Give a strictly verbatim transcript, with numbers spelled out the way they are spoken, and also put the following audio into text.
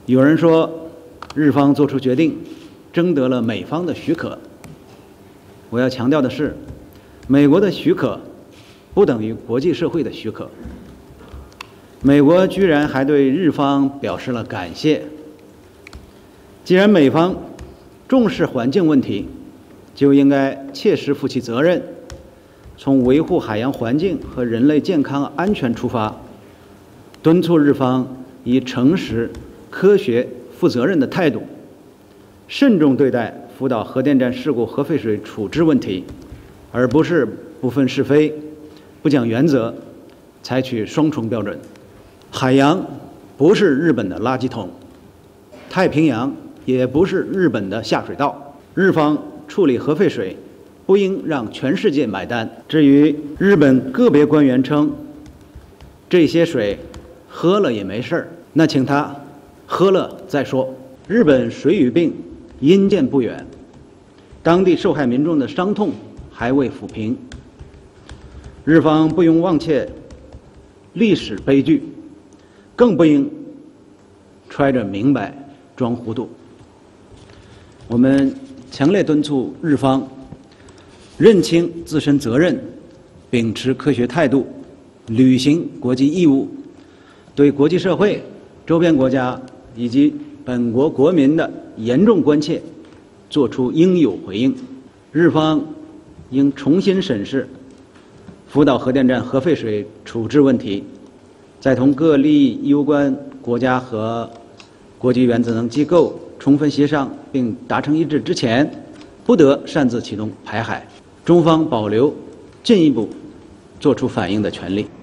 有人说，日方做出决定，征得了美方的许可。我要强调的是，美国的许可不等于国际社会的许可。美国居然还对日方表示了感谢。既然美方重视环境问题，就应该切实负起责任，从维护海洋环境和人类健康安全出发，敦促日方以诚实、科学、负责任的态度，慎重对待福岛核电站事故核废水处置问题，而不是不分是非、不讲原则，采取双重标准。海洋不是日本的垃圾桶，太平洋也不是日本的下水道。日方处理核废水，不应让全世界买单。至于日本个别官员称这些水喝了也没事儿，那请他喝了再说。日本水俣病因见不远，当地受害民众的伤痛还未抚平。日方不应忘却历史悲剧，更不应揣着明白装糊涂。我们强烈敦促日方认清自身责任，秉持科学态度，履行国际义务，对国际社会、周边国家以及本国国民的严重关切作出应有回应。日方应重新审视福岛核电站核废水处置问题，在同各利益攸关国家和国际原子能机构充分协商并达成一致之前，不得擅自启动排海。中方保留进一步作出反应的权利。